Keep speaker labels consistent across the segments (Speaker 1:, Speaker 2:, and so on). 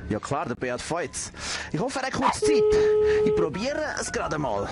Speaker 1: Ja klar, der Beat Feutz. Ich hoffe, er hat kurz Zeit. Ich probiere es gerade mal.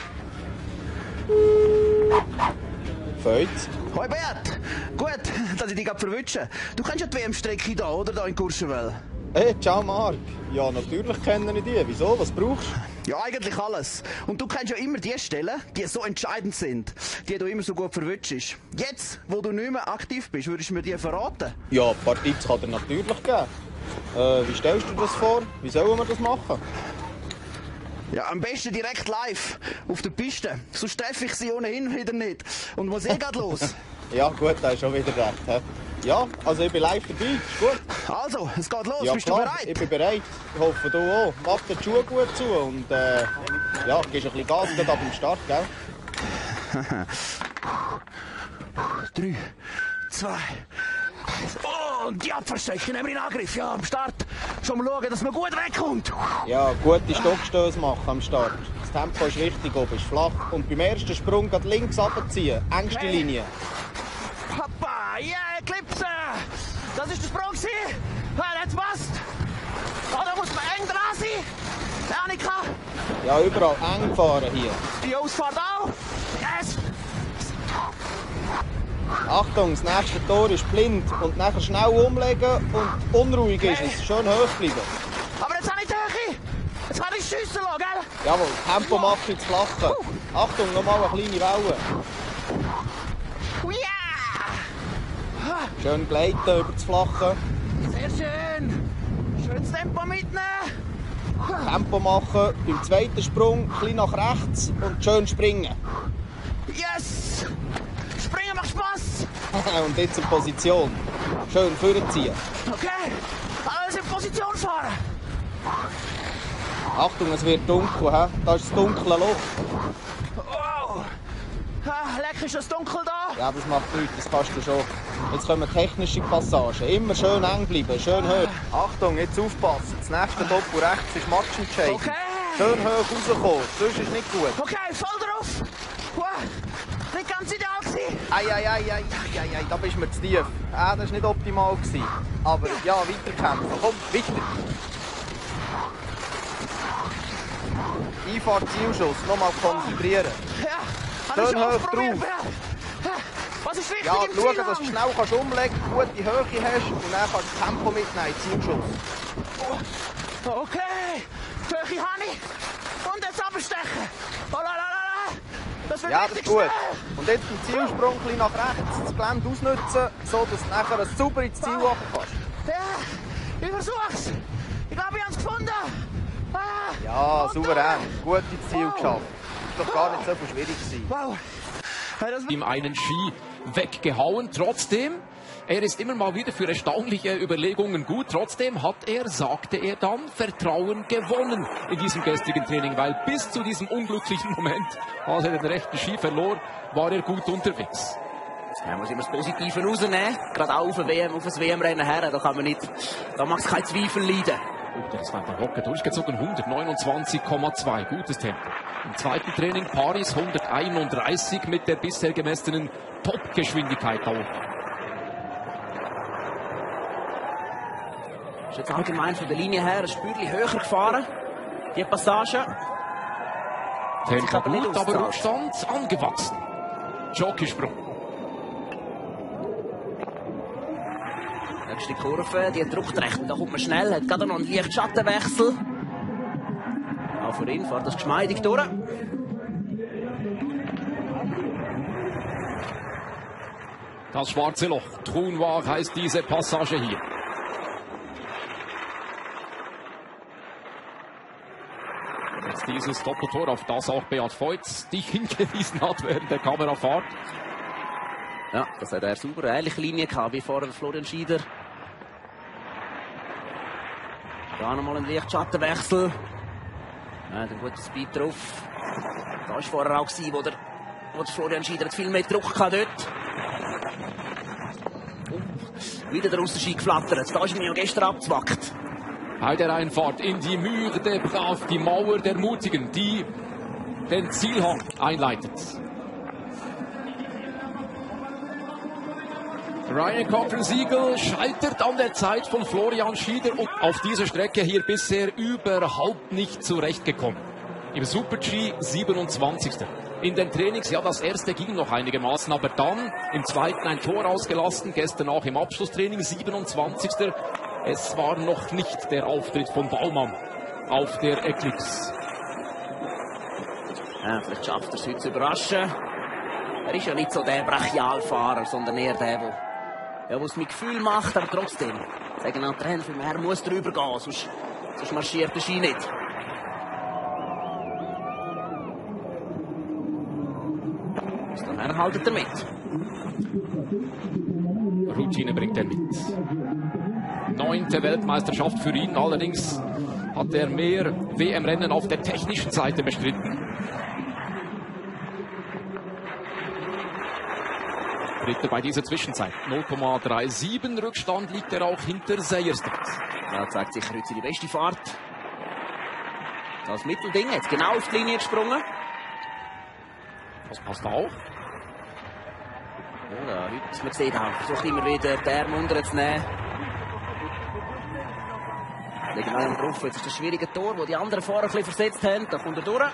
Speaker 2: Feutz?
Speaker 1: Hoi Beat! Gut, dass ich dich gerade verwünsche. Du kennst ja die WM-Strecke da, oder? Da in Courchevel.
Speaker 2: Hey, ciao Marc. Ja, natürlich kenne ich die. Wieso? Was brauchst du?
Speaker 1: Ja, eigentlich alles. Und du kennst ja immer die Stellen, die so entscheidend sind, die du immer so gut verwünschst. Jetzt, wo du nicht mehr aktiv bist, würdest du mir die verraten?
Speaker 2: Ja, ein paar Tipps kann er natürlich geben. Wie stellst du das vor? Wie sollen wir das machen?
Speaker 1: Ja, am besten direkt live, auf der Piste. Sonst treffe ich sie ohnehin wieder nicht. Und muss gerade los.
Speaker 2: Ja gut, da ist schon wieder recht. He? Ja, also ich bin live dabei, ist gut.
Speaker 1: Also, es geht los,
Speaker 2: Ja,
Speaker 1: bist
Speaker 2: klar,
Speaker 1: du bereit?
Speaker 2: Ich bin bereit. Ich hoffe, du auch. Mach dir die Schuhe gut zu und ja, gehst ein bisschen Gas gerade ab dem Start, gell?
Speaker 1: 3, 2, 1. Und die Abfahrtstrecke nehmen wir in Angriff. Ja, am Start. Schon mal schauen, dass man gut wegkommt.
Speaker 2: Ja, gute Stockstöße machen am Start. Das Tempo ist richtig, oben ist flach. Und beim ersten Sprung geht links runterziehen. Engste Linie.
Speaker 1: Papa, yeah, Eclipse! Das ist der Sprung. Ja, jetzt passt. Oh, da muss man eng dran sein. Annika,
Speaker 2: Ja, überall eng fahren hier.
Speaker 1: die Ausfahrt auch. Yes!
Speaker 2: Achtung, das nächste Tor ist blind. Und nachher schnell umlegen und unruhig ist es. Schön hoch bleiben.
Speaker 1: Aber jetzt habe ich die Höhe. Jetzt kann ich schiessen lassen, gell?
Speaker 2: Jawohl, Tempo macht ins Flache. Achtung, nochmal eine kleine Welle.
Speaker 1: Ja!
Speaker 2: Schön gleiten über das Flache.
Speaker 1: Sehr schön. Schönes Tempo mitnehmen.
Speaker 2: Tempo machen. Beim zweiten Sprung ein bisschen nach rechts und schön springen.
Speaker 1: Yes! Springen macht Spaß.
Speaker 2: Und jetzt in Position. Schön vorziehen.
Speaker 1: Okay, alles in Position fahren.
Speaker 2: Achtung, es wird dunkel. He? Da ist das dunkle Loch.
Speaker 1: Wow! Lecker ist das dunkel da.
Speaker 2: Ja, das macht nichts, das kannst du schon. Jetzt kommen technische Passagen. Immer schön eng bleiben, schön hoch. Achtung, jetzt aufpassen. Das nächste Doppel rechts ist matchentscheidend.
Speaker 1: Okay.
Speaker 2: Schön hoch rauskommen, sonst ist nicht gut.
Speaker 1: Okay, voll drauf. Wow. Nicht ganz ideal gewesen.
Speaker 2: Ei, da bist du mir zu tief. Das war nicht optimal gewesen. Aber ja, weiterkämpfen. Komm, weiter. Einfahrt, Zielschuss, nochmal konzentrieren.
Speaker 1: Ja,
Speaker 2: Schön hoch
Speaker 1: ausprobiert,
Speaker 2: drauf.
Speaker 1: ja. Was ist wichtig
Speaker 2: Ja,
Speaker 1: im
Speaker 2: schau,
Speaker 1: Ziel
Speaker 2: dass du schnell kannst umlegen kannst, gute Höhe hast und dann kannst du das Tempo mitnehmen, Zielschuss.
Speaker 1: Okay, Höhe habe ich. Und jetzt abstechen. Oh, la, la, la, la. Das wird
Speaker 2: Ja, das
Speaker 1: richtig
Speaker 2: ist gut.
Speaker 1: schnell.
Speaker 2: Und jetzt beim Zielsprung ein bisschen nach rechts, das Gelände ausnutzen, sodass du nachher sauber ins Ziel machen kannst.
Speaker 1: Ja, ich versuch's. Ich glaube, ich habe es gefunden.
Speaker 2: Ja,
Speaker 1: und
Speaker 2: souverän. Gut ins Ziel
Speaker 1: Wow.
Speaker 2: geschafft. Ist doch gar nicht so viel schwierig gewesen.
Speaker 1: Wow. Das
Speaker 3: Ihm einen Ski weggehauen. Trotzdem, er ist immer mal wieder für erstaunliche Überlegungen gut. Trotzdem hat er, sagte er dann, Vertrauen gewonnen in diesem gestrigen Training, weil bis zu diesem unglücklichen Moment, als er den rechten Ski verlor, war er gut unterwegs.
Speaker 4: Man muss immer das Positive rausnehmen, gerade auch auf das WM-Rennen her, da mag es keinen Zweifel leiden.
Speaker 3: Der ist weiter locker durchgezogen, 129,2, gutes Tempo. Im zweiten Training Paris 131 mit der bisher gemessenen Top-Geschwindigkeit da oben.
Speaker 4: Ist jetzt allgemein von der Linie her ein Spürchen höher gefahren, die Passage.
Speaker 3: Tempo
Speaker 4: aber nicht
Speaker 3: gut, aber
Speaker 4: ausgezahlt.
Speaker 3: Rückstand angewachsen. Jokisprung.
Speaker 4: Nächste Kurve, die drückt recht, da kommt man schnell, hat gerade noch einen leichten Schattenwechsel. Auch für ihn fährt das geschmeidig durch.
Speaker 3: Das schwarze Loch, Trou Noir heißt diese Passage hier. Jetzt dieses Doppeltor, auf das auch Beat Feutz dich hingewiesen hat während der Kamerafahrt.
Speaker 4: Ja, das hat er super, eine ähnliche Linie gehabt wie vorher Florian Schieder. Da nochmal ein leichter Schattenwechsel. Ja, ein guter Speed drauf. Da war vorher auch, wo der Florian Schieder viel mehr Druck hatte dort. Wieder der Aussenski geflattert. Da ist mir ja gestern abgezwackt.
Speaker 3: Bei der Einfahrt in die Mur de Brave, die Mauer der Mutigen, die den Zielhang einleitet. Ryan Cockerill-Siegel scheitert an der Zeit von Florian Schieder und auf dieser Strecke hier bisher überhaupt nicht zurechtgekommen. Im Super-G 27. In den Trainings, ja, das erste ging noch einigermaßen, aber dann im zweiten ein Tor ausgelassen, gestern auch im Abschlusstraining 27. Es war noch nicht der Auftritt von Baumann auf der Eclipse.
Speaker 4: Ja, vielleicht schafft er es heute zu überraschen. Er ist ja nicht so der Brachialfahrer, sondern eher der es mit Gefühl macht, aber trotzdem. Sagen an den Trainer, er muss drüber gehen, sonst marschiert der Ski nicht. Dann erhaltet er mit.
Speaker 3: Routine bringt er mit. 9. Weltmeisterschaft für ihn, allerdings hat er mehr WM-Rennen auf der technischen Seite bestritten. Dritter bei dieser Zwischenzeit. 0,37 Rückstand liegt er auch hinter Seierstedt.
Speaker 4: Ja, zeigt sicher heute die beste Fahrt. Das Mittelding, jetzt genau auf die Linie gesprungen.
Speaker 3: Das passt auch.
Speaker 4: Ja, heute, man sieht auch, versucht immer wieder den Arm unterzunehmen. Legen einen drauf, jetzt ist das schwierige Tor, wo die anderen Fahrer ein bisschen versetzt haben. Da kommt er durch.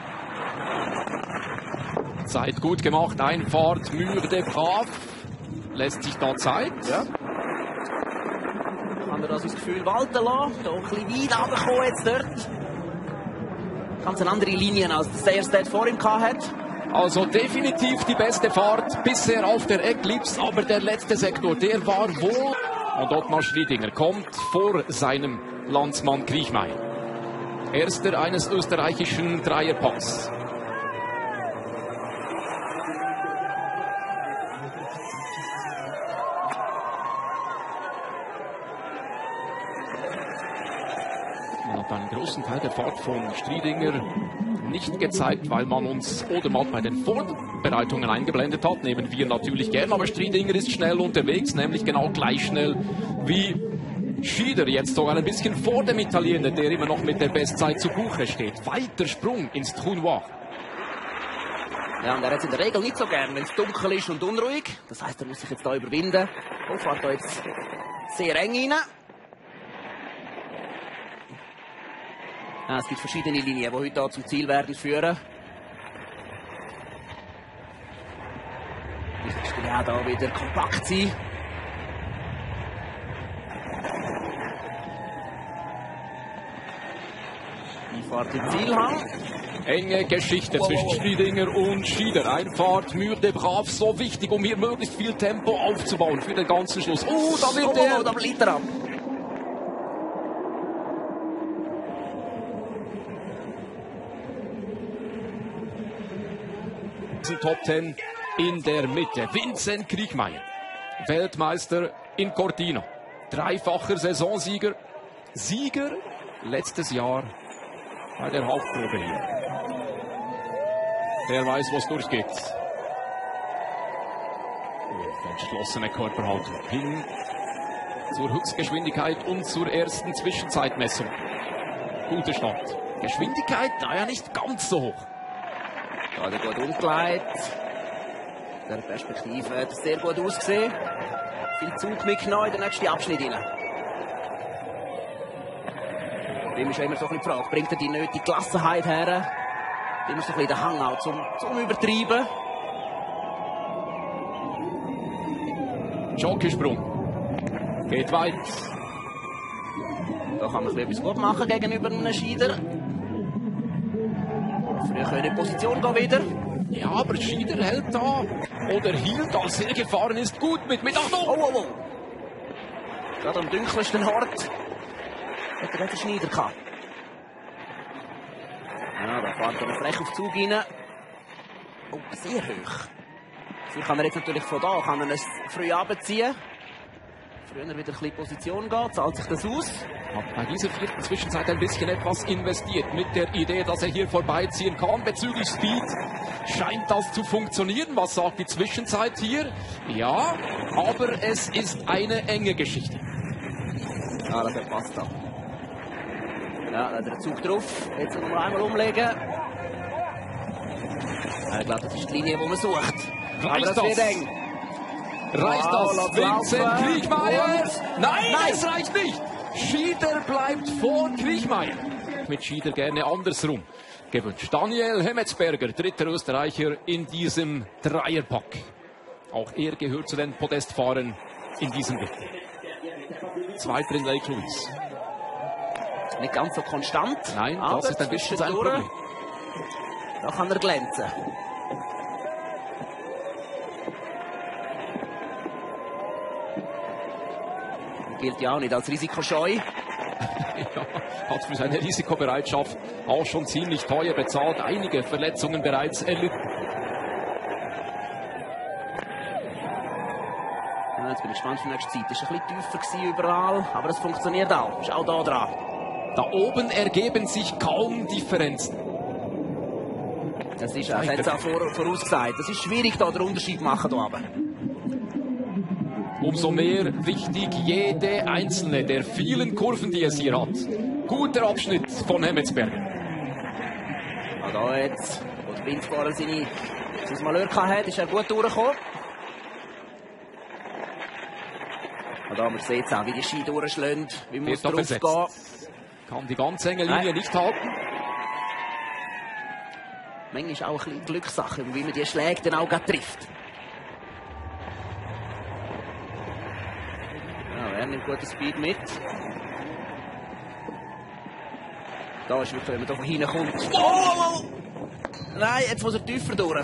Speaker 3: Zeit gut gemacht, Einfahrt Mur de Brave. Lässt sich da Zeit. Ja.
Speaker 4: Kann er das ins Gefühl walten lassen. Da ein bisschen weit runterkommen jetzt dort. Ganz eine andere Linie als der Seierstedt vor ihm hat.
Speaker 3: Also definitiv die beste Fahrt bisher auf der Eclipse, aber der letzte Sektor, der war wohl. Und Ottmar Striedinger kommt vor seinem Landsmann Kriechmayr. Erster eines österreichischen Dreierpacks. Man hat einen großen Teil der Fahrt von Striedinger nicht gezeigt, weil man uns Odermatt bei den Vorbereitungen eingeblendet hat. Nehmen wir natürlich gern, aber Striedinger ist schnell unterwegs, nämlich genau gleich schnell wie Schieder. Jetzt sogar ein bisschen vor dem Italiener, der immer noch mit der Bestzeit zu Buche steht. Weiter Sprung ins Trou Noir.
Speaker 4: Ja, und er hat es in der Regel nicht so gern, wenn es dunkel ist und unruhig. Das heisst, er muss sich jetzt da überwinden. Oh, fährt da jetzt sehr eng rein. Ja, es gibt verschiedene Linien, die heute hier zum Ziel werden führen. Wichtig ist ja da wieder kompakt sein. Die Fahrt im Zielhang.
Speaker 3: Enge Geschichte zwischen Striedinger und Schieder. Einfahrt Mur de Brave, so wichtig, um hier möglichst viel Tempo aufzubauen für den ganzen Schluss. Oh, da wird
Speaker 4: da bleibt er ab.
Speaker 3: Top 10 in der Mitte. Vincent Kriechmayr, Weltmeister in Cortina. Dreifacher Saisonsieger. Sieger letztes Jahr bei der Hauptprobe hier. Der weiß, was durchgeht. Entschlossene Körperhaltung. Hin zur Höchstgeschwindigkeit und zur ersten Zwischenzeitmessung. Guter Start. Geschwindigkeit, naja, nicht ganz so hoch.
Speaker 4: Da hat er gut umgelegt. Der Perspektive hat es sehr gut ausgesehen. Viel Zug mitgenommen in den nächsten Abschnitt rein. Bei ihm ist immer so ein bisschen die Frage, bringt er die nötige Gelassenheit her? Immer so ein bisschen den Hang auch zum Übertreiben.
Speaker 3: Jockeysprung. Geht weit.
Speaker 4: Da kann man etwas gut machen gegenüber einem Schieder. Früher können in Position gehen wieder.
Speaker 3: Ja, aber Schieder hält da. Oder hielt, als er gefahren ist, gut mit Achtung!
Speaker 4: Oh. Gerade am dunkelsten Ort hat er den Schneider gehabt. Ja, da fährt er frech auf den Zug rein. Oh, sehr hoch. Dafür kann er jetzt natürlich von da es früh runterziehen. Früher wieder ein bisschen Position gehen, zahlt sich das aus.
Speaker 3: Hat bei dieser vierten Zwischenzeit ein bisschen etwas investiert mit der Idee, dass er hier vorbeiziehen kann. Bezüglich Speed scheint das zu funktionieren. Was sagt die Zwischenzeit hier? Ja, aber es ist eine enge Geschichte.
Speaker 4: Ja, das passt da. Ja, da hat er den Zug drauf. Jetzt noch einmal umlegen. Ich glaube, das ist die Linie, die man sucht.
Speaker 3: Aber das wird eng. Reicht
Speaker 4: Wow,
Speaker 3: das?
Speaker 4: lass
Speaker 3: Vincent
Speaker 4: laufen.
Speaker 3: Kriechmayr!
Speaker 4: Und?
Speaker 3: Nein,
Speaker 4: Nein.
Speaker 3: es reicht nicht! Schieder bleibt vor Kriechmayr. Mit Schieder gerne andersrum gewünscht. Daniel Hemmetsberger, dritter Österreicher in diesem Dreierpack. Auch er gehört zu den Podestfahrern in diesem Wettbewerb. Zweiter in Lake Louise.
Speaker 4: Nicht ganz so konstant.
Speaker 3: Nein,
Speaker 4: aber
Speaker 3: das ist ein bisschen sein
Speaker 4: zwischendurch,
Speaker 3: Problem.
Speaker 4: Da kann er glänzen. Gilt ja auch nicht als risikoscheu.
Speaker 3: Ja, hat für seine Risikobereitschaft auch schon ziemlich teuer bezahlt. Einige Verletzungen bereits erlitten.
Speaker 4: Ja, jetzt bin ich gespannt für die nächste Zeit. Ist ein bisschen tiefer gewesen überall, aber es funktioniert auch. Ist auch da dran.
Speaker 3: Da oben ergeben sich kaum Differenzen.
Speaker 4: Das ist auch, jetzt auch vorausgesagt. Das ist schwierig, da den Unterschied machen. Da oben.
Speaker 3: Umso mehr wichtig jede einzelne der vielen Kurven, die es hier hat. Guter Abschnitt von Hemmetsberger.
Speaker 4: Ja, da jetzt, wo der Windfahrer seine Malheur hatte, ist er gut durchgekommen. Und da man sieht auch, wie die Ski durchschlägen, wie muss
Speaker 3: Wird da
Speaker 4: drauf
Speaker 3: versetzt.
Speaker 4: gehen.
Speaker 3: Kann die ganz enge Linie
Speaker 4: Nein.
Speaker 3: nicht halten.
Speaker 4: Manchmal ist auch ein bisschen Glückssache, wie man die Schläge dann auch gerade trifft. Ja, er nimmt guten Speed mit. Da ist wirklich, wenn man da von hinten kommt. Oh! Nein, jetzt muss er tiefer durch.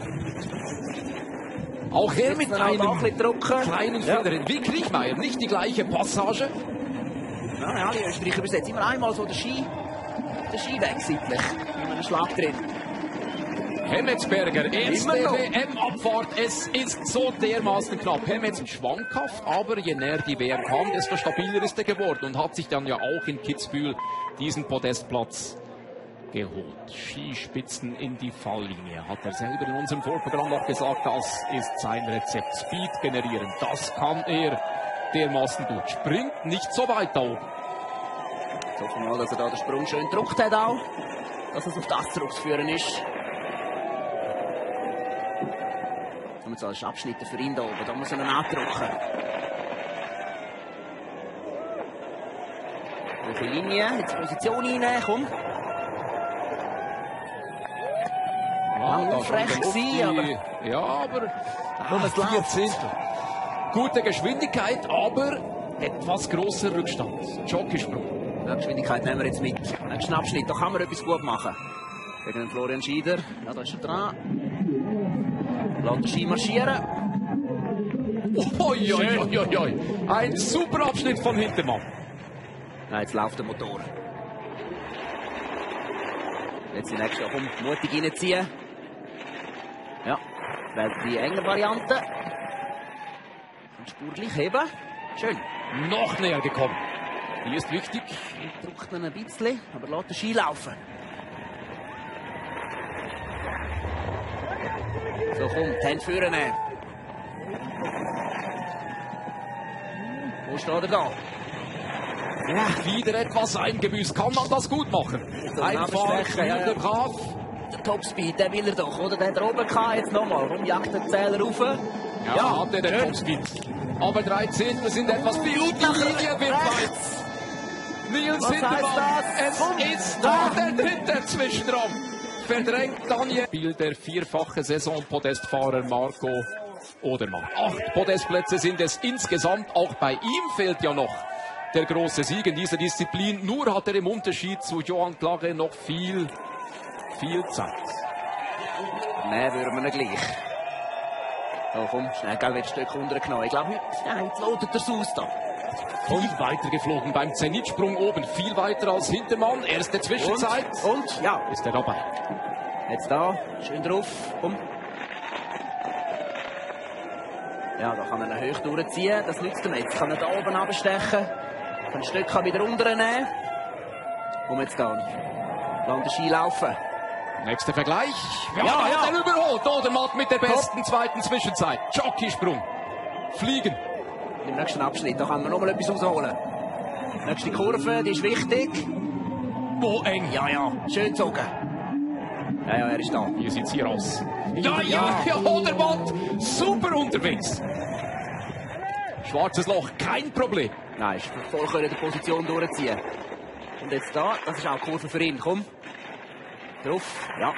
Speaker 3: Auch er mit
Speaker 4: Jetzt auch da ein
Speaker 3: einem
Speaker 4: bisschen drücken.
Speaker 3: kleinen
Speaker 4: Ja.
Speaker 3: Fehler. Wie Kriechmayr, nicht die gleiche Passage.
Speaker 4: Ja, alle Österreicher übersetzen immer einmal so den Ski weg, seitlich. Mit einem Schlag drin.
Speaker 3: Hemmetsberger, erste
Speaker 4: Immer noch.
Speaker 3: WM-Abfahrt. Es ist so dermaßen knapp. Hemmets schwankhaft, aber je näher die WM kam, desto stabiler ist er geworden und hat sich dann ja auch in Kitzbühel diesen Podestplatz geholt. Skispitzen in die Falllinie. Hat er selber in unserem Vorprogramm noch gesagt, das ist sein Rezept. Speed generieren, das kann er dermaßen gut. Springt nicht so weit da oben.
Speaker 4: Ich hoffe mal, dass er da den Sprung schön gedruckt hat auch. Dass es auf das zurückzuführen ist. Und so, das ist Abschnitte für ihn da oben. Da muss er ihn andrücken. Welche Linie? Jetzt Position rein, komm.
Speaker 3: Ja,
Speaker 4: frech
Speaker 3: schon
Speaker 4: gewesen,
Speaker 3: ja, aber
Speaker 4: Komm, es läuft.
Speaker 3: 14. Gute Geschwindigkeit, aber etwas großer Rückstand. Jockeysprung.
Speaker 4: Ja, Geschwindigkeit nehmen wir jetzt mit. Nächsten Abschnitt, da kann man etwas gut machen. Gegen den Florian Schieder. Ja, da ist er dran. Lässt den Ski marschieren.
Speaker 3: Oi, oi, oi, oi, oi. Ein super Abschnitt von Hintermann.
Speaker 4: Ja, jetzt läuft der Motor. Jetzt die nächste, komm, mutig reinziehen. Ja, wählt die enge Variante. Und Spur gleich heben. Schön.
Speaker 3: Noch näher gekommen. Die ist wichtig.
Speaker 4: Drückt ihn ein bisschen, aber lässt den Ski laufen. So, komm, die Hände führen. Wo steht er da?
Speaker 3: Ja, wieder etwas eingebüßt. Kann man das gut machen? Einfach
Speaker 4: Nachbestrechen, ja, ja.
Speaker 3: wieder brav.
Speaker 4: Der Topspeed, den will er doch, oder? Der hat er oben gehabt, jetzt nochmal. Komm, jagt den Zähler rauf.
Speaker 3: Ja, hat er den Topspeed. Aber 13 sind etwas viel. Und die Linie wird weit. Nils
Speaker 4: Was
Speaker 3: Hintermann.
Speaker 4: heißt das?
Speaker 3: Es ist da der dritte Zwischenraum. Verdrängt Daniel. Spiel der vierfache Saisonpodestfahrer Marco Odermatt. 8 Podestplätze sind es insgesamt. Auch bei ihm fehlt ja noch der große Sieg in dieser Disziplin. Nur hat er im Unterschied zu Johann Klage noch viel Zeit.
Speaker 4: Nein, würden wir nicht gleich. Oh, komm, schnell, gell, wird ein Stück runtergenommen. Ich glaube, jetzt lotet er es aus da.
Speaker 3: Viel weiter geflogen beim Zenitsprung oben. Viel weiter als Hintermann. Erste Zwischenzeit.
Speaker 4: Und, ja,
Speaker 3: Ist er dabei.
Speaker 4: jetzt da, schön drauf, komm. Ja, da kann er ihn hoch durchziehen, das nützt ihm jetzt. Kann er da oben abstechen, kann ein Stück wieder runternehmen. Und jetzt da, lang den Ski laufen.
Speaker 3: Nächster Vergleich. Ja,
Speaker 4: Ja.
Speaker 3: hat er überholt. Odermatt mit der besten zweiten Zwischenzeit. Jockeysprung. Fliegen.
Speaker 4: Im nächsten Abschnitt, da kann man nochmal etwas rausholen. Nächste Kurve, die ist wichtig.
Speaker 3: Wo eng.
Speaker 4: Ja, ja, schön gezogen. Ja, ja, er ist da.
Speaker 3: Hier sieht's hier aus. Ja, Odermatt. Super unterwegs. schwarzes Loch, kein Problem.
Speaker 4: Nein, ist voll können die Position durchziehen. Und jetzt da, das ist auch die Kurve für ihn. Komm. Drauf, ja.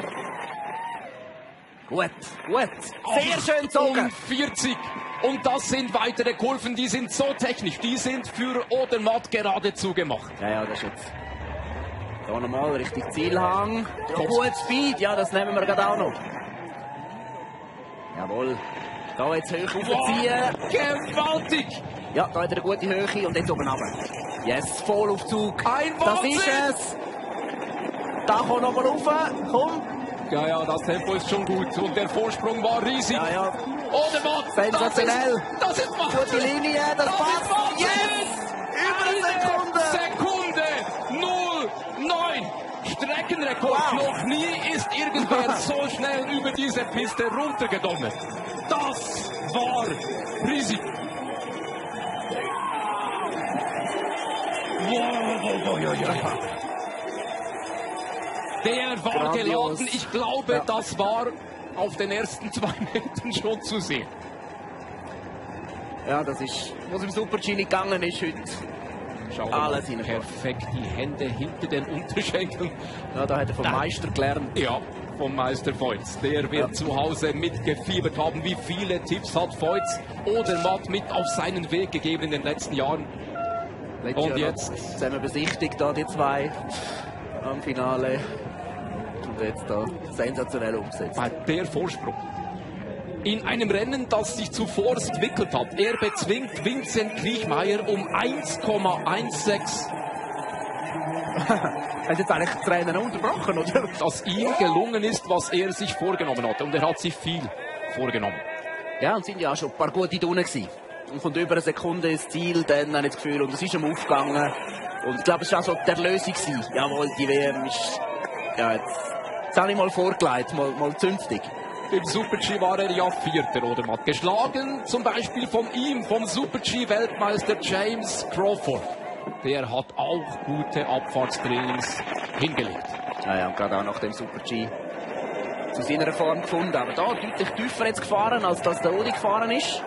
Speaker 4: Gut, gut. Sehr schön gezogen.
Speaker 3: 40. Und das sind weitere Kurven, die sind so technisch. Die sind für Odermatt geradezu gemacht.
Speaker 4: Ja, das ist jetzt. Da nochmal richtig Zielhang. Gut Speed, ja, das nehmen wir gerade auch noch. Jawohl. Da jetzt hoch aufziehen.
Speaker 3: Gewaltig!
Speaker 4: Ja, da hat er eine gute Höhe und jetzt oben runter. Yes, Vollaufzug.
Speaker 3: Ein
Speaker 4: Das
Speaker 3: Wahnsinn!
Speaker 4: ist es. Da kommt nochmal rauf. Komm.
Speaker 3: Ja, das Tempo ist schon gut und der Vorsprung war riesig.
Speaker 4: Ja.
Speaker 3: Odermatt,
Speaker 4: Sensationell.
Speaker 3: Das ist Wahnsinn.
Speaker 4: Gute Linie, das passt.
Speaker 3: Yes!
Speaker 4: Über eine Sekunde.
Speaker 3: 0,9. Streckenrekord.
Speaker 4: Wow.
Speaker 3: Noch nie ist irgendwer so schnell über diese Piste runtergedonnert. Das war riesig. Der war
Speaker 4: Grandios.
Speaker 3: geladen. Ich glaube, das war auf den ersten 2 Metern schon zu sehen.
Speaker 4: Ja, das ist, was im Super-G nicht gegangen ist heute.
Speaker 3: Schau
Speaker 4: Alles
Speaker 3: mal,
Speaker 4: rein.
Speaker 3: perfekt, die Hände hinter den Unterschenkeln.
Speaker 4: Ja, da hat er vom Meister gelernt.
Speaker 3: Ja, vom Meister Feutz. Der wird zu Hause mitgefiebert haben. Wie viele Tipps hat Feutz Odermatt mit auf seinen Weg gegeben in den letzten Jahren? Und jetzt?
Speaker 4: Jetzt haben wir besichtigt, da die zwei am Finale. Und jetzt da sensationell umgesetzt.
Speaker 3: Bei der Vorsprung. In einem Rennen, das sich zuvor entwickelt hat. Er bezwingt Vincent Kriechmeier um 1,16.
Speaker 4: Hast jetzt eigentlich das Rennen unterbrochen, oder?
Speaker 3: Dass ihm gelungen ist, was er sich vorgenommen hatte. Und er hat sich viel vorgenommen.
Speaker 4: Ja, und sind ja auch schon ein paar gute Tunen gewesen. Und kommt über eine Sekunde ins Ziel, dann habe ich das Gefühl, und es ist ihm aufgegangen. Und ich glaube, es war auch so die Erlösung gewesen. Jawohl, die WM ist, ja, jetzt habe ich mal vorgelegt, mal zünftig.
Speaker 3: Im Super-G war er ja Vierter, Odermatt. Geschlagen zum Beispiel von ihm, vom Super-G-Weltmeister James Crawford. Der hat auch gute Abfahrtstrainings hingelegt.
Speaker 4: Ja, und gerade auch nach dem Super-G zu seiner Form gefunden. Aber da deutlich tiefer jetzt gefahren, als das der Odi gefahren ist.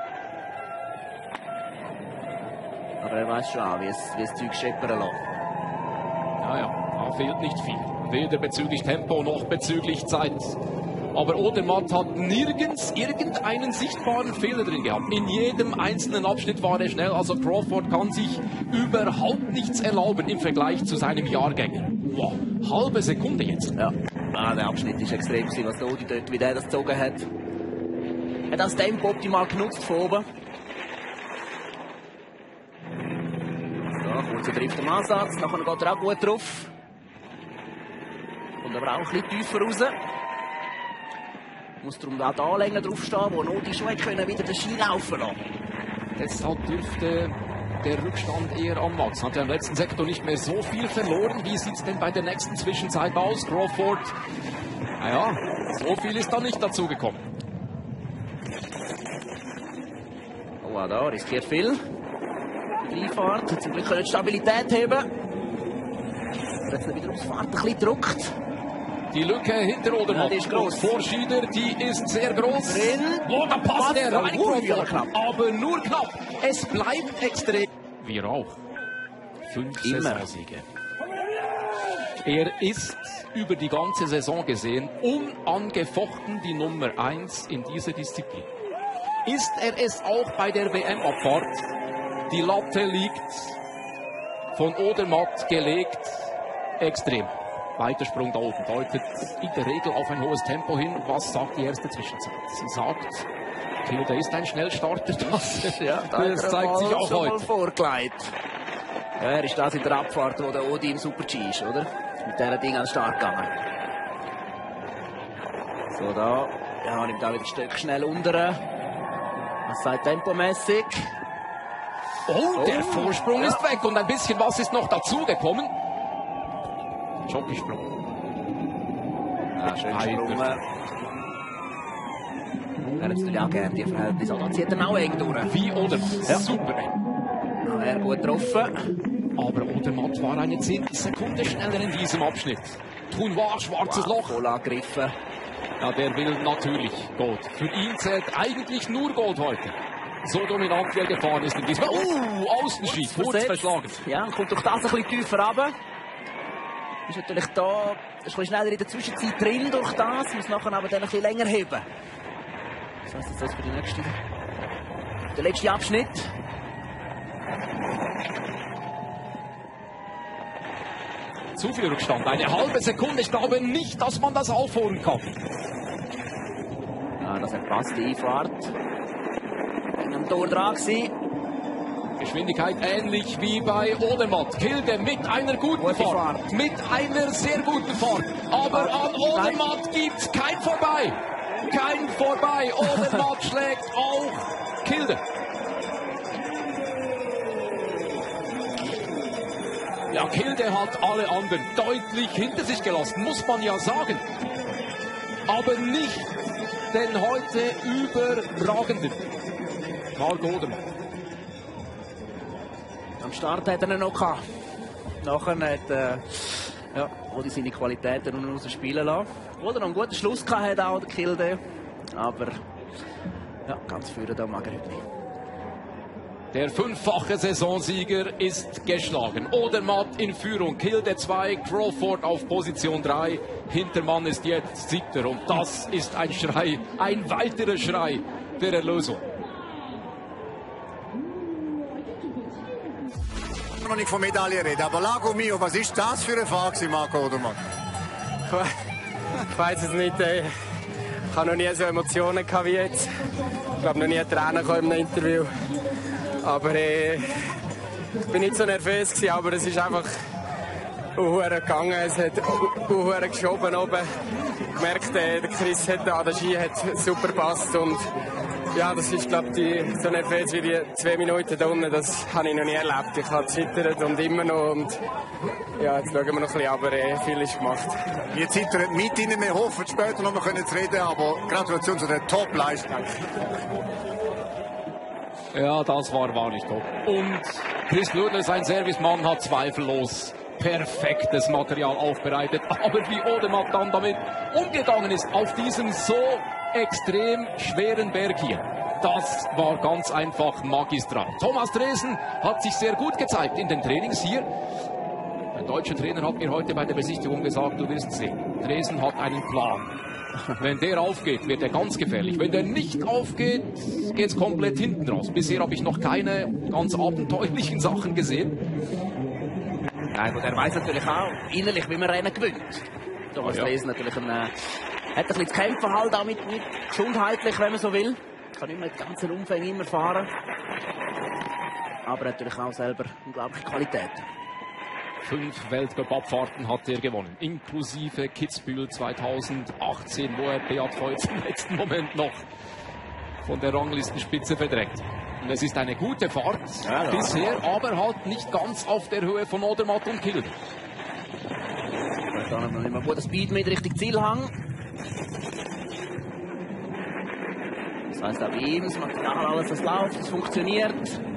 Speaker 4: Aber er weiß schon auch, wie es Zeug scheppern lässt.
Speaker 3: Ja, da fehlt nicht viel. Weder bezüglich Tempo noch bezüglich Zeit. Aber Odermatt hat nirgends irgendeinen sichtbaren Fehler drin gehabt. In jedem einzelnen Abschnitt war er schnell. Also Crawford kann sich überhaupt nichts erlauben im Vergleich zu seinem Jahrgänger. Wow, halbe Sekunde jetzt.
Speaker 4: Ja, der Abschnitt ist extrem gewesen, was der Odi dort, wie der das gezogen hat. Hat das Tempo optimal genutzt von oben. So, kurzer Drift im Ansatz, nachher geht er auch gut drauf. Kommt aber auch ein bisschen tiefer raus. Muss darum auch da länger draufstehen, wo Odi schon können wieder den Ski laufen lassen.
Speaker 3: Deshalb dürfte der Rückstand eher anwachsen. Hat er im letzten Sektor nicht mehr so viel verloren. Wie sieht es denn bei der nächsten Zwischenzeit aus? Crawford, naja, so viel ist da nicht dazu gekommen.
Speaker 4: Oh, da riskiert viel. Die Einfahrt, zum Glück können die Stabilität heben. Jetzt wieder Ausfahrt ein bisschen gedruckt.
Speaker 3: Die Lücke hinter Odermatt.
Speaker 4: Ja, die ist gross.
Speaker 3: Vorschieder, die ist sehr groß.
Speaker 4: Drin.
Speaker 3: Oh, da passt er rein,
Speaker 4: Ja,
Speaker 3: Crawford. Aber nur knapp. Es bleibt extrem. Wir auch. 5
Speaker 4: Immer.
Speaker 3: Saisonsiege. Er ist über die ganze Saison gesehen unangefochten die Nummer 1 in dieser Disziplin. Ist er es auch bei der WM-Abfahrt? Die Latte liegt von Odermatt gelegt extrem. Weitersprung da oben deutet in der Regel auf ein hohes Tempo hin. Was sagt die erste Zwischenzeit? Sie sagt, Hilde ist ein Schnellstarter. Das zeigt sich auch heute.
Speaker 4: Vorgelegt. Ja, er ist das in der Abfahrt, wo der Odi im Super-G ist, oder? Mit diesen Dingen stark gegangen. So, da. Ja, nimmt auch wieder ein Stück schnell unter. Was sagt tempomäßig?
Speaker 3: Oh, der Vorsprung ist weg und ein bisschen was ist noch dazugekommen. Jockeysprung.
Speaker 4: Ja, schön gesprungen. Er hat natürlich auch gerne die Verhältnisse. Da zieht er auch eng durch.
Speaker 3: Wie Odermatt.
Speaker 4: Ja.
Speaker 3: Super eng.
Speaker 4: Ja, er gut getroffen.
Speaker 3: Aber Odermatt war eine Zehntelsekunde schneller in diesem Abschnitt. Tournois, schwarzes Loch.
Speaker 4: Voll angegriffen.
Speaker 3: Ja, der will natürlich Gold. Für ihn zählt eigentlich nur Gold heute. so dominant wie er gefahren ist in diesem... Außenschied, kurz verschlagen.
Speaker 4: Ja, und kommt durch das ein bisschen tiefer runter. Ist natürlich da, ist ein bisschen schneller in der Zwischenzeit drin durch das, muss nachher aber dann ein bisschen länger heben. Was heisst jetzt das für der letzte Abschnitt?
Speaker 3: Zu viel Rückstand, eine halbe Sekunde. Ich glaube nicht, dass man das aufholen kann.
Speaker 4: Ja, das hat passt, die Einfahrt. Am Tor dran gewesen.
Speaker 3: Geschwindigkeit ähnlich wie bei Odermatt. Kilde mit einer guten Fahrt. Mit einer sehr guten Fahrt. Aber an Odermatt gibt es kein Vorbei. Kein Vorbei. Odermatt schlägt auch Kilde. Ja, Kilde hat alle anderen deutlich hinter sich gelassen, muss man ja sagen. Aber nicht den heute überragenden Marc Odermatt.
Speaker 4: Am Start hat er ihn noch gehabt. Nachher hat Odi seine Qualitäten noch raus spielen lassen. Oder noch einen guten Schluss gehabt hat auch der Kilde. Aber ja, ganz führen da mag er heute nicht.
Speaker 3: Der 5-fache Saisonsieger ist geschlagen. Odermatt in Führung, Kilde 2, Crawford auf Position 3. Hintermann ist jetzt 7. Und das ist ein Schrei, ein weiterer Schrei der Erlösung.
Speaker 5: Ich kann nicht von Medaille reden, aber Lago Mio, was ist das für eine Fahrt, Marco Odermatt?
Speaker 6: Ich weiß es nicht. Ich habe noch nie so Emotionen gehabt wie jetzt. Ich glaube, noch nie Tränen in einem Interview. Aber ich bin nicht so nervös gewesen, aber es ist einfach gegangen. Es hat geschoben oben. Ich merkte, der Chris hat an der Ski hat super gepasst und ja, das ist, glaube ich, so nervös wie die 2 Minuten da unten, das habe ich noch nie erlebt. Ich habe gezittert und immer noch und ja, jetzt schauen wir noch ein bisschen, aber viel ist gemacht.
Speaker 5: Wir zittern mit Ihnen, wir hoffen später noch mal zu reden, aber Gratulation zu der Top-Leistung.
Speaker 3: Ja, das war wahrlich top. Und Chris Blödler, sein Servicemann, hat zweifellos perfektes Material aufbereitet. Aber wie Odermatt dann damit umgegangen ist, auf diesem so extrem schweren Berg hier, das war ganz einfach magistral. Thomas Dresen hat sich sehr gut gezeigt in den Trainings hier. Ein deutscher Trainer hat mir heute bei der Besichtigung gesagt, du wirst sehen, Dresen hat einen Plan. Wenn der aufgeht, wird er ganz gefährlich. Wenn der nicht aufgeht, geht es komplett hinten raus. Bisher habe ich noch keine ganz abenteuerlichen Sachen gesehen.
Speaker 4: Ja, gut, er weiß natürlich auch innerlich, wie man Rennen gewinnt. Thomas Dresen natürlich hat ein bisschen zu kämpfen halt auch mit gesundheitlich, wenn man so will. Kann nicht mehr den ganzen Umfang immer fahren. Aber natürlich auch selber unglaubliche Qualitäten.
Speaker 3: 5 Weltcup-Abfahrten hat er gewonnen, inklusive Kitzbühel 2018, wo er Beat Feuz im letzten Moment noch von der Ranglistenspitze verdrängt. Und es ist eine gute Fahrt bisher, aber halt nicht ganz auf der Höhe von Odermatt und Kilde.
Speaker 4: Da haben wir noch immer guten Speed mit Richtung Zielhang. Das heisst auch bei ihm, das Material, alles das läuft, das funktioniert.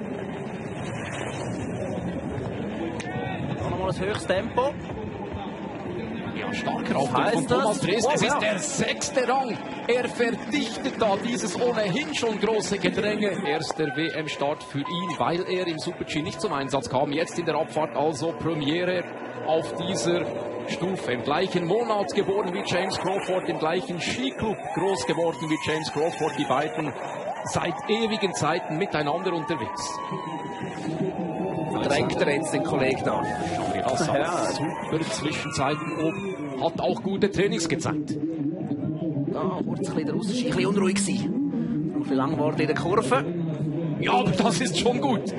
Speaker 4: Das höchste Tempo.
Speaker 3: Ja, starker Auftritt von Thomas Dresen. Es ist der 6. Rang. Er verdichtet da dieses ohnehin schon große Gedränge. Erster WM-Start für ihn, weil er im Super-G nicht zum Einsatz kam. Jetzt in der Abfahrt also Premiere auf dieser Stufe. Im gleichen Monat geboren wie James Crawford, im gleichen Skiclub groß geworden wie James Crawford. Die beiden seit ewigen Zeiten miteinander unterwegs.
Speaker 4: Drängt er jetzt den Kollegen da.
Speaker 3: Das hat super Zwischenzeiten oben. Hat auch gute Trainings gezeigt.
Speaker 4: Da wurde es der Russenski ein bisschen unruhig gewesen. Ein bisschen lang geworden in der Kurve.
Speaker 3: Ja, aber das ist schon gut.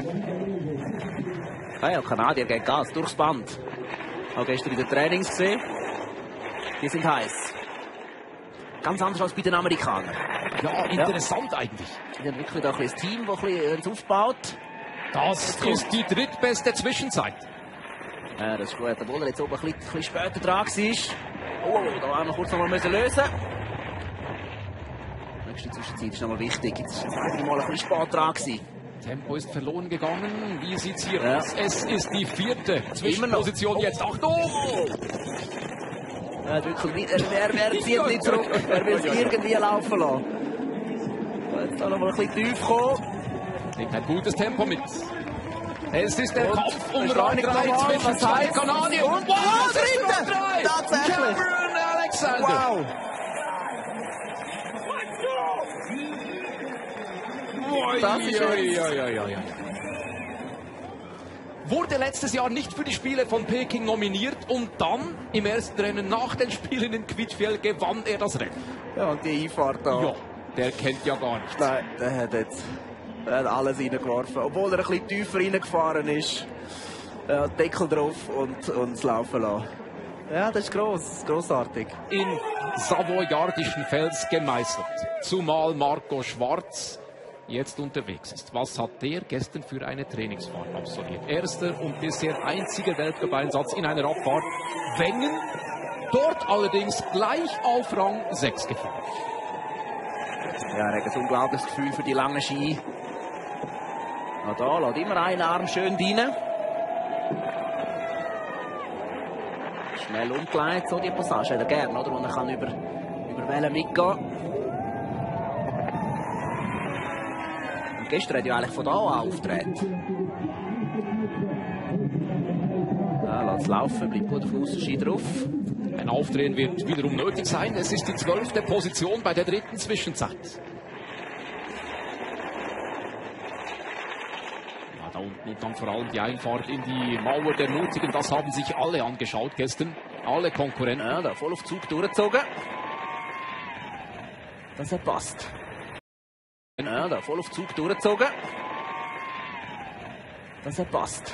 Speaker 4: Ja, Kanadier geht Gas durchs Band. Auch gestern in den Trainings gesehen. Die sind heiß. Ganz anders als bei den Amerikanern.
Speaker 3: Ja, interessant eigentlich.
Speaker 4: Die haben wirklich da ein kleines Team, das ein bisschen aufbaut.
Speaker 3: Das ist die drittbeste Zwischenzeit.
Speaker 4: Ja, das ist gut. Obwohl er jetzt oben ein bisschen später dran war. Oh, da haben wir kurz noch mal lösen müssen. Die nächste Zwischenzeit ist noch mal wichtig. Jetzt ist er mal ein bisschen spät dran gewesen.
Speaker 3: Tempo ist verloren gegangen. Wie sieht es hier aus? Es ist die 4. Zwischenposition jetzt. Achtung!
Speaker 4: Er zieht nicht zurück. Er will es irgendwie laufen lassen. Jetzt da noch mal ein bisschen tief kommen.
Speaker 3: bringt ein gutes Tempo mit. Es ist der Kampf um Rang 3 zwischen zwei Kanadiern.
Speaker 4: Und wow, dritte! Tatsächlich!
Speaker 3: Cameron Alexander.
Speaker 4: Wow! Das ist
Speaker 3: Wurde letztes Jahr nicht für die Spiele von Peking nominiert und dann im ersten Rennen nach den Spielen in Kvitfjell gewann er das Rennen.
Speaker 4: Ja, und die Einfahrt da.
Speaker 3: Ja, der kennt ja gar nichts.
Speaker 4: Nein, der hat alles reingeworfen. Obwohl er ein bisschen tiefer reingefahren ist. Deckel drauf und es laufen lassen. Ja, das ist grossartig.
Speaker 3: In savoyardischen Fels gemeißelt. Zumal Marco Schwarz jetzt unterwegs ist. Was hat der gestern für eine Trainingsfahrt absolviert? Erster und bisher einziger Weltcup-Einsatz in einer Abfahrt. Wengen, dort allerdings gleich auf Rang 6 gefahren.
Speaker 4: Ja, er hat ein unglaubliches Gefühl für die langen Ski. Na da, lässt immer einen Arm schön rein. Schnell umgeleitet, so die Passage hat er gerne, oder? Und er kann über Wellen mitgehen. Und gestern hat er ja eigentlich von da an auftreten. Ja, lass es laufen, bleibt gut auf dem Aussenski drauf.
Speaker 3: Ein Aufdrehen wird wiederum nötig sein. Es ist die 12. Position bei der dritten Zwischenzeit. Ja, da unten und dann vor allem die Einfahrt in die Mauer der Mutigen. Das haben sich alle angeschaut gestern. Alle Konkurrenten.
Speaker 4: Ja, da voll auf Zug durchgezogen. Das hat passt. Ja, da voll auf Zug durchgezogen. Das hat passt.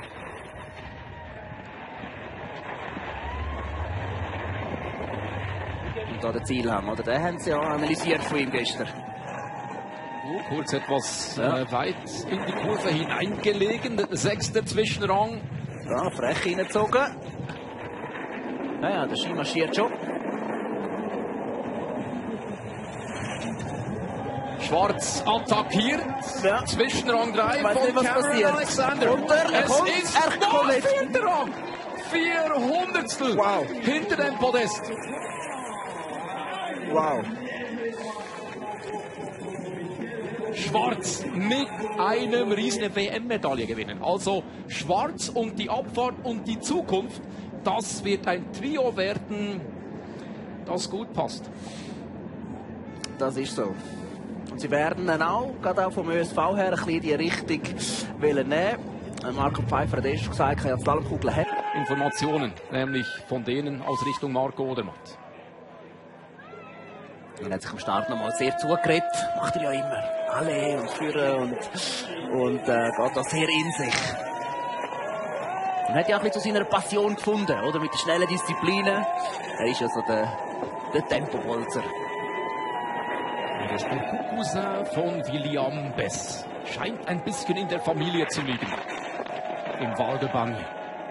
Speaker 4: Und da der Zielhang, oder? Den haben sie ja analysiert von ihm gestern.
Speaker 3: Kurz etwas weit in die Kurve hineingelegen. Der 6. Zwischenrang.
Speaker 4: Ja, frech reingezogen. Ja, der Ski marschiert schon.
Speaker 3: Schwarz attackiert.
Speaker 4: Ja.
Speaker 3: Zwischenrang 3
Speaker 4: Ich weiß
Speaker 3: von
Speaker 4: nicht, was
Speaker 3: Cameron
Speaker 4: passiert.
Speaker 3: Alexander.
Speaker 4: Und er kommt,
Speaker 3: ist
Speaker 4: er kommt nicht.
Speaker 3: 4. Rang. 400stel
Speaker 4: Wow.
Speaker 3: hinter dem Podest.
Speaker 4: Wow.
Speaker 3: Schwarz mit einem riesen WM-Medaille gewinnen. Also Schwarz und die Abfahrt und die Zukunft, das wird ein Trio werden, das gut passt.
Speaker 4: Das ist so. Und sie werden dann auch, gerade auch vom ÖSV her, ein bisschen die Richtung nehmen. Marco Pfeiffer hat schon gesagt, er hat die Slalomkugel hat.
Speaker 3: Informationen, nämlich von denen aus Richtung Marco Odermatt.
Speaker 4: Er hat sich am Start nochmal sehr zugeredet. Macht er ja immer. Alle und führen und geht da sehr in sich. Und hat ja auch ein bisschen zu seiner Passion gefunden, oder? Mit den schnellen Disziplinen. Er ist ja so der Tempobolzer.
Speaker 3: Er ist der Cousin von William Bess. Scheint ein bisschen in der Familie zu liegen. Im Val de Bagne.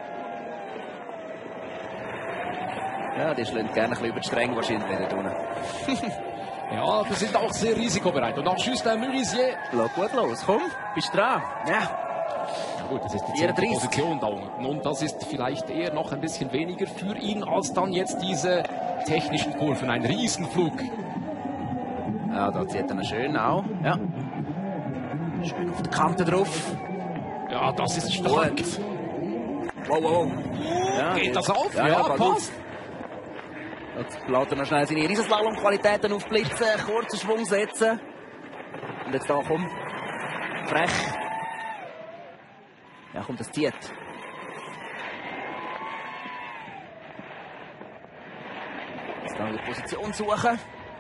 Speaker 4: Ja, die schlagen gerne ein bisschen über die Stränge wahrscheinlich da unten.
Speaker 3: Ja, wir sind auch sehr risikobereit. Und auch Justin Murisier.
Speaker 4: Lass gut los, komm, bist dran. Ja.
Speaker 3: Gut, das ist die 10.
Speaker 4: 34.
Speaker 3: Position da unten. Und das ist vielleicht eher noch ein bisschen weniger für ihn als dann jetzt diese technischen Kurven. Ein Riesenflug.
Speaker 4: Ja, da zieht er schön auch. Ja. Schön auf die Kante drauf.
Speaker 3: Ja, das ist stark.
Speaker 4: Gut. Wow. Ja,
Speaker 3: Geht das auf?
Speaker 4: Ja,
Speaker 3: passt.
Speaker 4: Jetzt lässt er noch schnell seine Riesenslalom-Qualitäten aufblitzen, kurzen Schwung setzen. Und jetzt da, komm. Frech. Ja, komm, das zieht. Jetzt dann die Position suchen.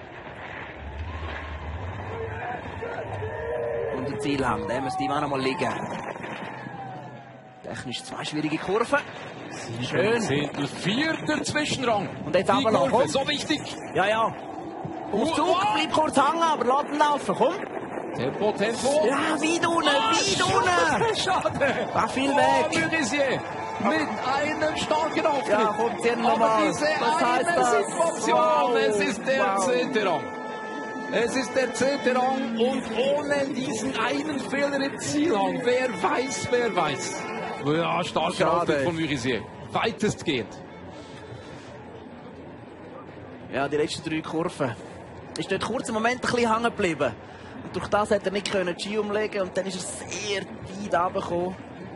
Speaker 4: Und den Zielhang, der müsste ihm auch noch mal liegen. Technisch 2 schwierige Kurven. Schön.
Speaker 3: 4. Zwischenrang.
Speaker 4: Und jetzt
Speaker 3: die
Speaker 4: aber noch,
Speaker 3: Kurve,
Speaker 4: komm.
Speaker 3: so wichtig.
Speaker 4: Ja. Auf Zug, bleib kurz hängen, aber lass ihn laufen, komm.
Speaker 3: Tempo.
Speaker 4: Ja, weit unten.
Speaker 3: Schade.
Speaker 4: War viel weg.
Speaker 3: Murisier mit einem starken Auftritt.
Speaker 4: Ja, komm, ziehen wir
Speaker 3: Aber
Speaker 4: mal.
Speaker 3: diese
Speaker 4: Was heißt
Speaker 3: eine
Speaker 4: das?
Speaker 3: Situation,
Speaker 4: Wow.
Speaker 3: es ist der 10. Rang. Es ist der 10. Rang und ohne diesen einen Fehler im Zielhang, wer weiß. Ja, starker
Speaker 4: Schade.
Speaker 3: Auftritt von Murisier. Weitestgehend.
Speaker 4: Ja, die letzten 3 Kurven. Ist dort kurz im Moment ein bisschen hängen geblieben. Und durch das hat er nicht können die Ski umlegen und dann ist er sehr weit runtergekommen.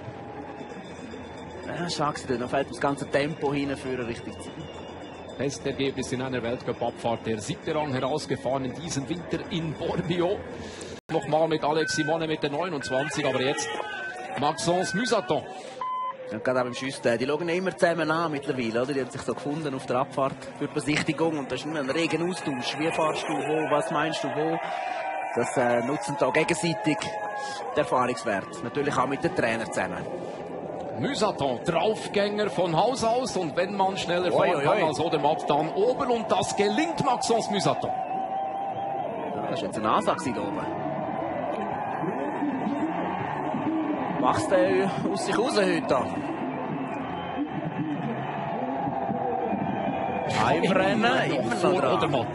Speaker 4: Ja, schade, dann fehlt das ganze Tempo hinführen richtig zu.
Speaker 3: Bestergebnis in einer Weltcup-Abfahrt. Der 7. Rang herausgefahren in diesem Winter in Bormio. Nochmal mit Alex Simone mit der 29, aber jetzt Maxence Musaton.
Speaker 4: Ja, gerade auch beim Schiessen, die schauen immer zusammen an mittlerweile, oder? Die haben sich so gefunden auf der Abfahrt für die Besichtigung und da ist immer ein regen Austausch. Wie fahrst du wo, was meinst du wo? Das nutzen da gegenseitig den Erfahrungswert. Natürlich auch mit den Trainern zusammen.
Speaker 3: Musaton, Draufgänger von Haus aus und wenn man schneller fahren kann als Odermatt, dann oben und das gelingt Maxence Musaton.
Speaker 4: Ja, das war jetzt eine Ansage hier oben. Machst du aus sich raus heute? Heimrennen, immer noch dran.
Speaker 3: Odermatt.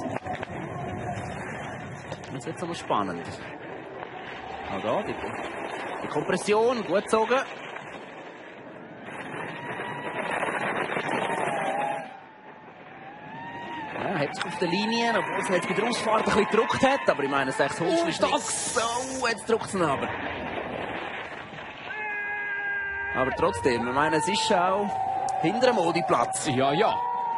Speaker 4: Jetzt wird es aber spannend. Also, die Kompression, gut gezogen. Ja, hat sich auf der Linie, obwohl es jetzt bei der Ausfahrt ein bisschen gedruckt hat, aber ich meine, 6 Hundstel ist das so, jetzt drückt es ihn aber. Aber trotzdem, ich meine, es ist auch hinter dem Modi-Platz.
Speaker 3: Ja, ja.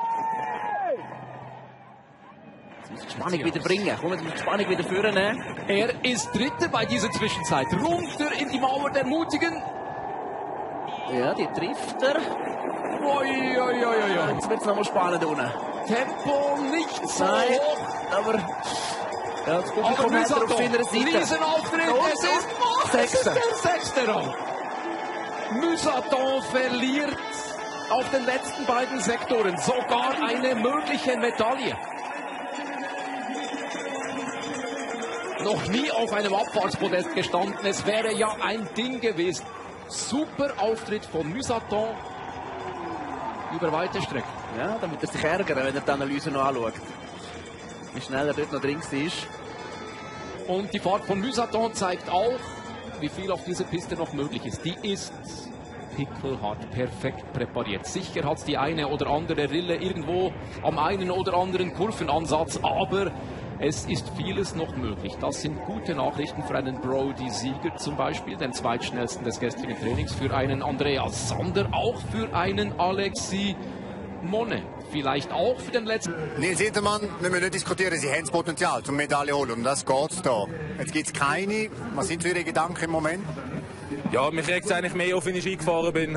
Speaker 4: Jetzt muss die Spannung wieder bringen. Komm, jetzt muss die Spannung wieder führen.
Speaker 3: Er ist Dritter bei dieser Zwischenzeit. Runter in die Mauer der Mutigen.
Speaker 4: Ja, die trifft er.
Speaker 3: Ui, ui, ui, ui.
Speaker 4: Jetzt wird es nochmal spannend unten.
Speaker 3: Tempo nicht so
Speaker 4: Nein,
Speaker 3: hoch.
Speaker 4: aber ja, das Publikum hat er auf seiner Seite.
Speaker 3: Riesenauftritt. Es ist
Speaker 4: Sechster.
Speaker 3: der 6. Rang. Musaton verliert auf den letzten beiden Sektoren sogar eine mögliche Medaille. Noch nie auf einem Abfahrtspodest gestanden. Es wäre ja ein Ding gewesen. Super Auftritt von Musaton über weite Strecken.
Speaker 4: Ja, damit er sich ärgert, wenn er die Analyse noch anschaut. Wie schnell er dort noch drin war.
Speaker 3: Und die Fahrt von Musaton zeigt auch, wie viel auf dieser Piste noch möglich ist. Die ist pickelhart, perfekt präpariert. Sicher hat es die eine oder andere Rille irgendwo am einen oder anderen Kurvenansatz, aber es ist vieles noch möglich. Das sind gute Nachrichten für einen Brody-Sieger zum Beispiel, den zweitschnellsten des gestrigen Trainings, für einen Andreas Sander, auch für einen Alexis Monne. Vielleicht auch für den letzten.
Speaker 5: Nils Hintermann, müssen wir nicht diskutieren, Sie haben das Potenzial zum Medaille holen. Und das geht's da. Jetzt gibt es keine. Was sind Ihre Gedanken im Moment?
Speaker 7: Ja, mich regt es eigentlich mehr auf, wenn ich Ski gefahren bin.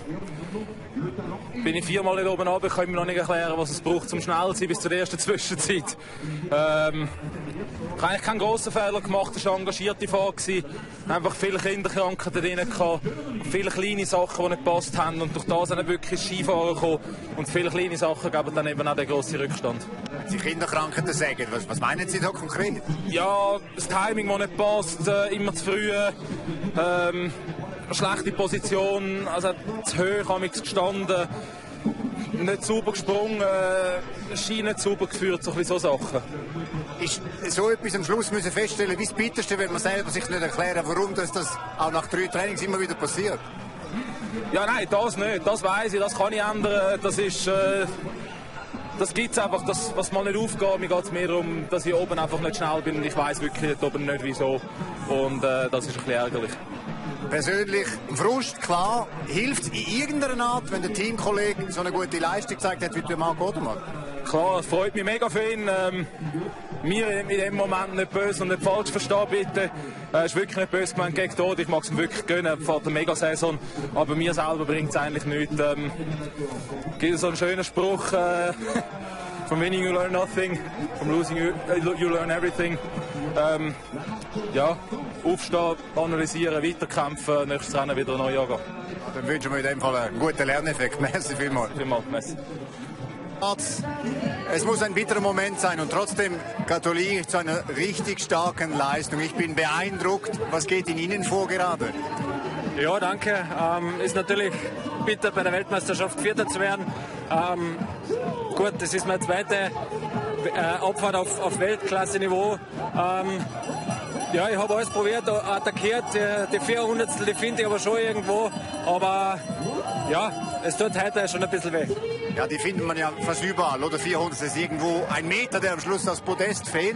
Speaker 7: Bin ich 4-mal nicht oben runter, kann ich mir noch nicht erklären, was es braucht, um schnell zu sein bis zur ersten Zwischenzeit. Ich habe eigentlich keinen grossen Fehler gemacht, es war eine engagierte Fahrt. Einfach viele Kinderkrankheiten drin gehabt, viele kleine Sachen, die nicht gepasst haben. Und durch das sind nicht wirklich Skifahren gekommen. Und viele kleine Sachen geben dann eben auch den grossen Rückstand.
Speaker 5: Wenn Sie Kinderkrankheiten sagen, was meinen Sie da konkret?
Speaker 7: Ja, das Timing, das nicht passt, immer zu früh. Schlechte Position, also zu hoch habe ich gestanden, nicht sauber gesprungen, Ski nicht sauber geführt, so Sachen.
Speaker 5: Ist so etwas am Schluss müssen feststellen, wie das Bitterste, wenn man selber sich nicht erklären, warum das auch nach 3 Trainings immer wieder passiert?
Speaker 7: Ja, nein, das nicht, das weiss ich, das kann ich ändern, das ist... Das gibt es einfach, was mal nicht aufgeht. Mir geht es mehr darum, dass ich oben einfach nicht schnell bin und ich weiss wirklich oben nicht wieso. Und das ist ein bisschen ärgerlich.
Speaker 5: Persönlich Frust, klar. Hilft es in irgendeiner Art, wenn der Teamkollege so eine gute Leistung gezeigt hat wie der Marc Odermatt?
Speaker 7: Klar, es freut mich mega für ihn. Mir in dem Moment nicht böse und nicht falsch verstehen, bitte. Ist wirklich nicht böse gemeint gegen Tod. Ich mag es ihm wirklich gönnen. Er fährt eine Mega-Saison. Aber mir selber bringt es eigentlich nichts. Gibt so einen schönen Spruch. From winning you learn nothing. From losing you learn everything. Ja, aufstehen, analysieren, weiterkämpfen, nächstes Rennen wieder neu angehen.
Speaker 5: Dann wünschen wir in dem Fall einen guten Lerneffekt. Merci vielmals.
Speaker 7: Merci.
Speaker 5: Es muss ein bitterer Moment sein und trotzdem gratuliere ich zu einer richtig starken Leistung. Ich bin beeindruckt. Was geht in Ihnen vor gerade?
Speaker 8: Ja, danke. Ist natürlich bitter, bei der Weltmeisterschaft Vierter zu werden. Gut, das ist meine zweite Abfahrt auf Weltklasse-Niveau. Ja, ich habe alles probiert, attackiert. Die 400, die finde ich aber schon irgendwo. Aber ja, es tut heute schon ein bisschen weh.
Speaker 5: Ja, die findet man ja fast überall. Oder 400 ist irgendwo ein Meter, der am Schluss das Podest fehlt.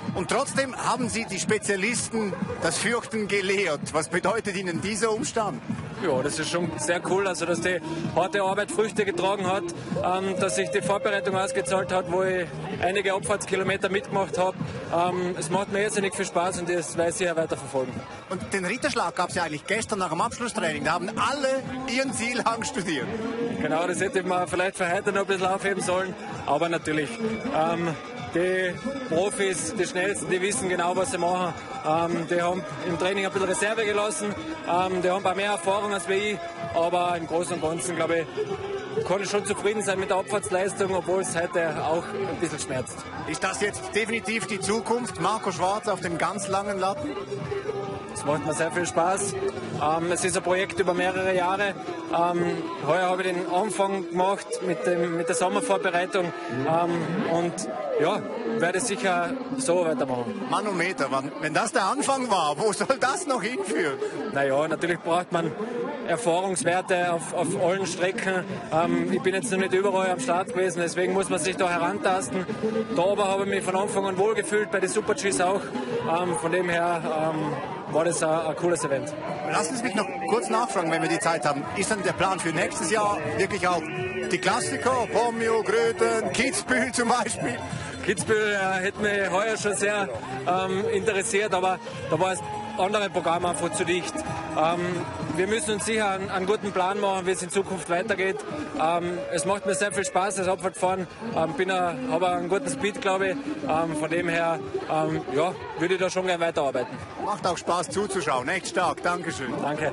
Speaker 5: Und trotzdem haben Sie die Spezialisten das Fürchten gelehrt. Was bedeutet Ihnen dieser Umstand?
Speaker 8: Ja, das ist schon sehr cool, also dass die harte Arbeit Früchte getragen hat, dass sich die Vorbereitung ausgezahlt hat, wo ich einige Abfahrtskilometer mitgemacht habe. Es macht mir irrsinnig viel Spaß und das werde ich sicher weiterverfolgen.
Speaker 5: Und den Ritterschlag gab es ja eigentlich gestern nach dem Abschlusstraining. Da haben alle ihren Zielhang studiert.
Speaker 8: Genau, das hätte man vielleicht für heute noch ein bisschen aufheben sollen, aber natürlich. Die Profis, die Schnellsten, die wissen genau, was sie machen. Die haben im Training ein bisschen Reserve gelassen. Die haben ein paar mehr Erfahrung als ich. Aber im Großen und Ganzen, glaube ich, kann ich schon zufrieden sein mit der Abfahrtsleistung, obwohl es heute auch ein bisschen schmerzt.
Speaker 5: Ist das jetzt definitiv die Zukunft? Marco Schwarz auf den ganz langen Latten?
Speaker 8: Es macht mir sehr viel Spaß. Es ist ein Projekt über mehrere Jahre. Heuer habe ich den Anfang gemacht mit der Sommervorbereitung. Und ja, werde sicher so weitermachen.
Speaker 5: Manometer, wenn das der Anfang war, wo soll das noch hinführen?
Speaker 8: Naja, natürlich braucht man Erfahrungswerte auf allen Strecken. Ich bin jetzt noch nicht überall am Start gewesen, deswegen muss man sich da herantasten. Da aber habe ich mich von Anfang an wohlgefühlt, bei den Super-Gs auch. Von dem her war das ein cooles Event.
Speaker 5: Lassen Sie mich noch kurz nachfragen, wenn wir die Zeit haben. Ist dann der Plan für nächstes Jahr wirklich auch die Klassiker, Pomio, Gröten, Kitzbühel zum Beispiel?
Speaker 8: Kitzbühel hätte mich heuer schon sehr interessiert, aber da war es andere Programm einfach zu dicht. Wir müssen uns sicher einen guten Plan machen, wie es in Zukunft weitergeht. Es macht mir sehr viel Spaß, das Abfahrtfahren. Habe einen guten Speed, glaube ich. Von dem her ja, würde ich da schon gerne weiterarbeiten.
Speaker 5: Macht auch Spaß zuzuschauen, echt stark. Dankeschön.
Speaker 8: Danke.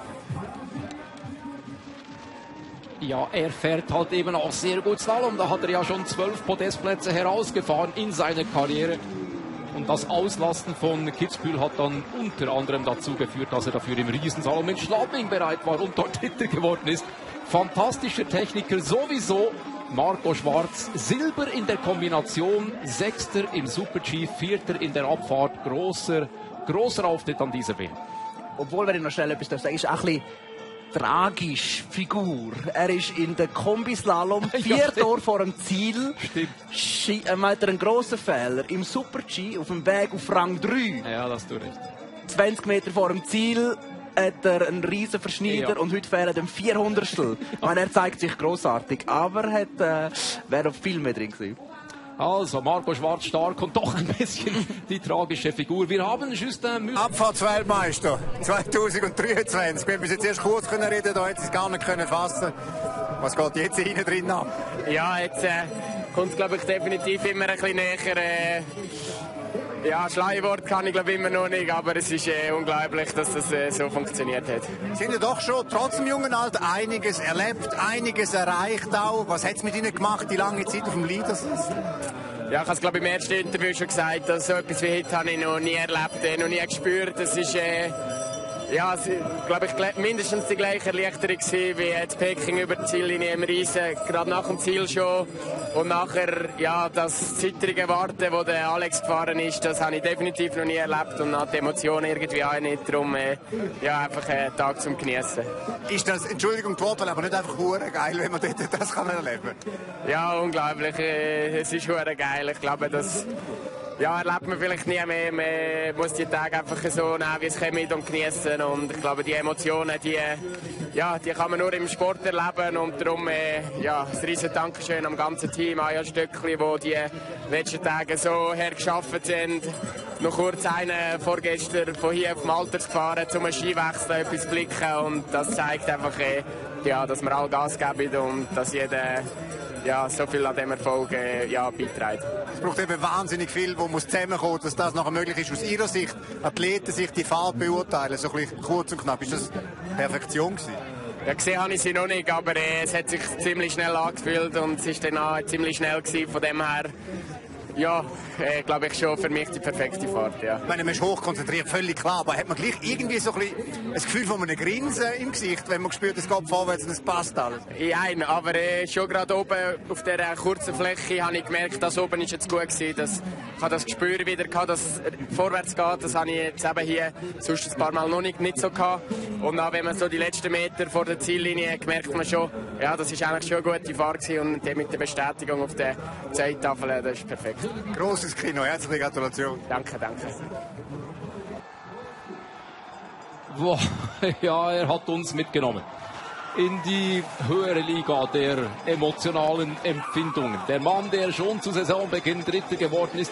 Speaker 3: Ja, er fährt halt eben auch sehr gut Slalom. Da hat er ja schon 12 Podestplätze herausgefahren in seiner Karriere. Und das Auslasten von Kitzbühel hat dann unter anderem dazu geführt, dass er dafür im Riesenslalom in Schladming bereit war und dort Dritter geworden ist. Fantastischer Techniker sowieso. Marco Schwarz, Silber in der Kombination, Sechster im Super-G, Vierter in der Abfahrt. Großer Auftritt an dieser WM.
Speaker 4: Obwohl, wenn ich noch schnell etwas sagen darf, ist auch ein bisschen tragisch Figur. Er ist in der Kombislalom 4 Tore vor dem Ziel. Stimmt. Macht er einen grossen Fehler. Im Super-G auf dem Weg auf Rang 3.
Speaker 3: Ja, das tut recht.
Speaker 4: 20 Meter vor dem Ziel hat er einen riesen Verschneider und heute fehlen ihm 400stel. Er zeigt sich grossartig, aber wäre noch viel mehr drin gewesen.
Speaker 3: Also, Marco Schwarz stark und doch ein bisschen die tragische Figur. Wir haben Justin
Speaker 5: Abfahrtsweltmeister 2023. Wir haben bis jetzt erst kurz reden, da hätte es gar nicht fassen. Was geht jetzt innen drin an?
Speaker 6: Ja, jetzt kommt es, glaube ich, definitiv immer ein bisschen näher. Ja, Schlagwort kann ich glaube immer noch nicht, aber es ist unglaublich, dass das so funktioniert hat.
Speaker 5: Sie haben ja doch schon trotz dem jungen Alter einiges erlebt, einiges erreicht auch. Was hat es mit Ihnen gemacht, die lange Zeit auf dem Leadersitz?
Speaker 6: Ja, ich habe es glaube ich im ersten Interview schon gesagt, dass so etwas wie heute habe ich noch nie erlebt, noch nie gespürt. Das ist ja, glaube ich, mindestens die gleiche Erleichterung gewesen, wie jetzt Peking über die Ziellinie im Riesen, gerade nach dem Ziel schon. Und nachher, ja, das zittrige Warten, wo der Alex gefahren ist, das habe ich definitiv noch nie erlebt und hat die Emotionen irgendwie auch nicht. Darum, ja, einfach ein Tag zum Genießen.
Speaker 5: Ist das, Entschuldigung, die Worte, aber nicht einfach hure geil, wenn man das kann erleben?
Speaker 6: Ja, unglaublich. Es ist hure geil. Ich glaube, das ja, erlebt man vielleicht nie mehr. Man muss die Tage einfach so nehmen, wie es kommt und genießen. Und ich glaube, die Emotionen, die kann man nur im Sport erleben. Und darum, ja, ein riesen Dankeschön am ganzen Team, Aja Stöckli, die letzten Tage so hergeschafft sind. Noch kurz einen vorgestern von hier auf Malta gefahren, zum Skiwechsel etwas zu blicken. Und das zeigt einfach, ja, dass wir alle Gas geben und dass jeder ja, so viel an diesem Erfolg beiträgt.
Speaker 5: Es braucht eben wahnsinnig viel, wo muss zusammenkommen, dass das nachher möglich ist. Aus Ihrer Sicht, Athleten sich die Fahrt beurteilen, so ein bisschen kurz und knapp. Ist das Perfektion gewesen?
Speaker 6: Ja, gesehen habe ich sie noch nicht, aber es hat sich ziemlich schnell angefühlt und es ist dann auch ziemlich schnell gewesen. Von dem her, ja, glaube ich schon für mich die perfekte Fahrt. Ja.
Speaker 5: Ich meine, man ist hochkonzentriert, völlig klar, aber hat man gleich irgendwie so ein bisschen das Gefühl von einem Grinsen im Gesicht, wenn man spürt, es geht vorwärts und es passt alles?
Speaker 6: Nein, aber schon gerade oben auf dieser kurzen Fläche habe ich gemerkt, dass oben ist jetzt gut gewesen. Ich habe das Gespür wieder gehabt, dass es vorwärts geht. Das habe ich jetzt eben hier sonst ein paar Mal noch nicht so gehabt. Und dann, wenn man so die letzten Meter vor der Ziellinie merkt man schon, ja, das ist eigentlich schon eine gute Fahrt gewesen und mit der Bestätigung auf der Zeittafel, das ist perfekt.
Speaker 5: Grosses Kino, herzliche Gratulation.
Speaker 6: Danke, danke.
Speaker 3: Boah, ja, er hat uns mitgenommen in die höhere Liga der emotionalen Empfindungen. Der Mann, der schon zu Saisonbeginn Dritter geworden ist,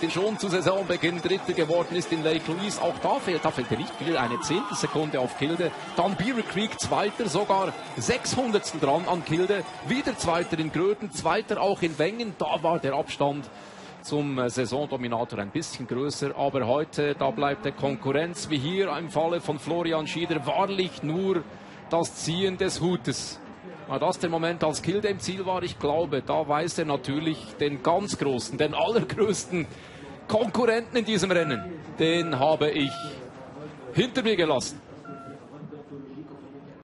Speaker 3: in Lake Louise. Auch da fehlt er nicht viel, eine Zehntelsekunde auf Kilde. Dann Beaver Creek Zweiter, sogar 600 dran an Kilde. Wieder Zweiter in Gröden, Zweiter auch in Wengen. Da war der Abstand zum Saisondominator ein bisschen größer, aber heute, da bleibt der Konkurrenz, wie hier im Falle von Florian Schieder, wahrlich nur das Ziehen des Hutes. War das der Moment, als Kilde im Ziel war? Ich glaube, da weiß er natürlich den ganz großen, den allergrößten Konkurrenten in diesem Rennen. Den habe ich hinter mir gelassen.